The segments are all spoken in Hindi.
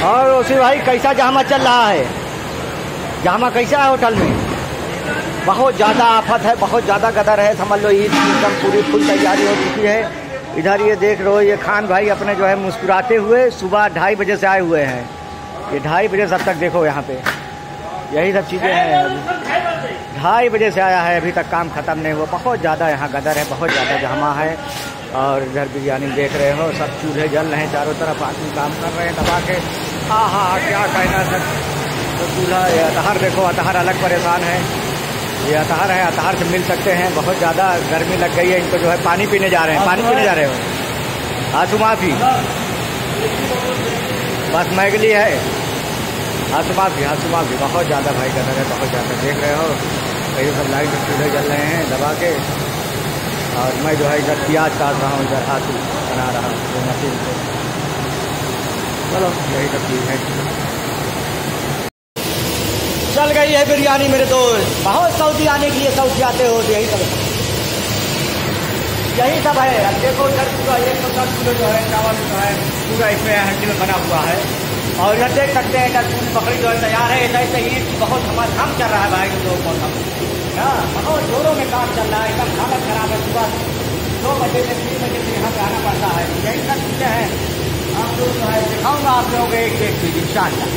और उसी भाई कैसा जामा चल रहा है? जामा कैसा है होटल में? बहुत ज़्यादा आफत है, बहुत ज़्यादा गदर है, समझ लो। ईद की एकदम पूरी फुल तैयारी हो चुकी है। इधर ये देख लो, ये खान भाई अपने जो है मुस्कुराते हुए सुबह 2:30 बजे से आए हुए हैं। ये 2:30 बजे सब तक देखो यहाँ पे यही सब चीज़ें हैं। 2:30 बजे से आया है, अभी तक काम ख़त्म नहीं हुआ। बहुत ज़्यादा यहाँ गदर है, बहुत ज़्यादा जामा है। और इधर बिरयानी देख रहे हो, सब चूल्हे जल रहे हैं चारों तरफ, आदमी काम कर रहे हैं दबा के। हाँ क्या कहना सर। तो चूल्हा ये अतहर देखो, अतहर अलग परेशान है। ये अतहर है, अतहर से मिल सकते हैं। बहुत ज़्यादा गर्मी लग गई है इनको, जो है पानी पीने जा रहे हैं। पानी पीने जा रहे हो? आंसू माफी, बस मैगली है। आंसू माफी बहुत ज़्यादा भाई गदर है, बहुत ज़्यादा। देख रहे हो ये सब लाइट चूल्हे जल रहे हैं दबा के। और मैं जो है इधर प्याज काट रहा हूँ, इधर आंसू बना रहा हूँ मशीन से। चलो यही सब चीज़ है। चल गई है बिरयानी मेरे दोस्त। बहुत सऊदी आने के लिए सऊदी आते हो, यही सब है। अब देखो इधर पूरा 110 किलो जो है चावल जो है पूरा इसमें हंडी में बना हुआ है। और इधर देख सकते हैं इधर पूरी बकरी जो है तैयार है। ऐसे ईद की बहुत काम चल रहा है भाई लोग। मौसम बहुत जोरों में काम चल रहा है, एकदम हालत खराब है। सुबह 2 बजे से 3 बजे से यहाँ पे आना पड़ता है। यही सब चीज़ें हैं। आप लोग जो है दिखाऊंगा आप लोगों को एक चीज़ इंशाल्लाह।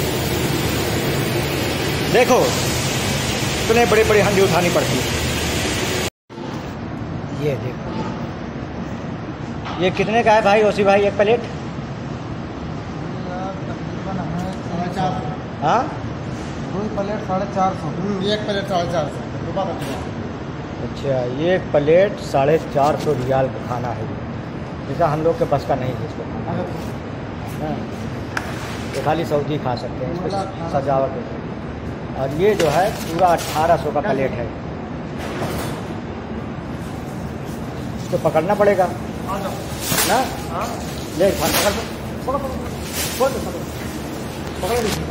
देखो इतने बड़े बड़े हंडी उठानी पड़ती है। ये देखो, ये कितने का है भाई ओसी भाई एक प्लेट? हाँ 2 प्लेट 450। एक प्लेट 450। अच्छा, ये एक प्लेट 450 रियाल का खाना है, जैसा हम लोग के बस का नहीं है इसको खाना। हाँ, ये खाली सऊदी खा सकते हैं इसको सजावट है। और ये जो है पूरा 1800 का प्लेट है। इसको पकड़ना पड़ेगा ना? ले पकड़।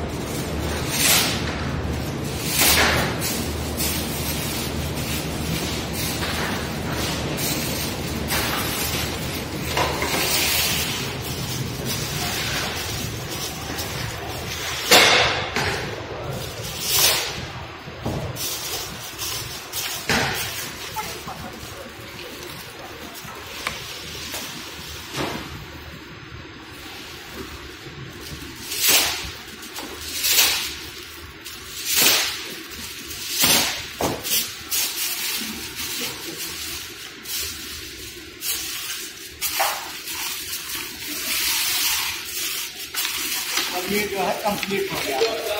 ये जो है कंप्लीट हो गया।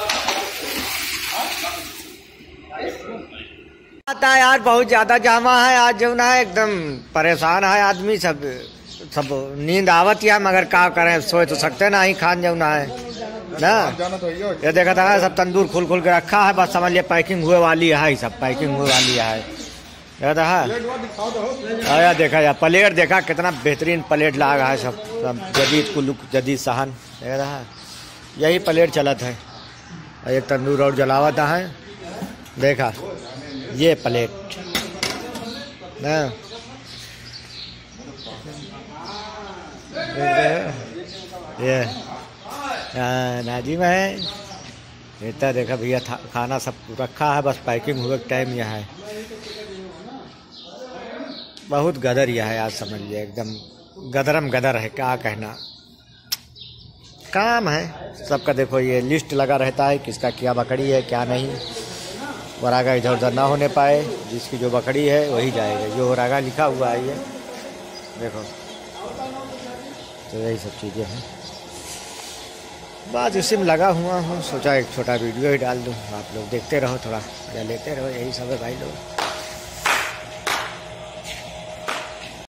आता है यार, बहुत ज्यादा जामा है आज जो ना, एकदम परेशान है आदमी। सब नींद आवत या, मगर क्या करें, सोच तो सकते ना ही खान जो ना है ना। ये देखा था सब तंदूर खुल के रखा है, बस समझ लिया पैकिंग हुए वाली है। सब पैकिंग हुए वाली है। आया देखा यार, प्लेट देखा कितना बेहतरीन प्लेट लगा है। सब जदीद को लुक, जदीद सहन। यही प्लेट चलत है। एक तंदूर और जलावत है। देखा ये प्लेट ना, ये नाजिम है। इतना देखा भैया, खाना सब रखा है, बस पैकिंग हुए टाइम यह है। बहुत गदर यह है आज, समझ लिया एकदम गदरम गदर है, क्या कहना। काम है सबका। देखो ये लिस्ट लगा रहता है, किसका क्या बकरी है क्या नहीं। वरागा इधर उधर ना होने पाए, जिसकी जो बकरी है वही जाएगा। जो वरागा लिखा हुआ है ये देखो। तो यही सब चीज़ें हैं। बस उसी में लगा हुआ हूँ, सोचा एक छोटा वीडियो ही डाल दूँ, आप लोग देखते रहो, थोड़ा मजा लेते रहो। यही सब है भाई लोग।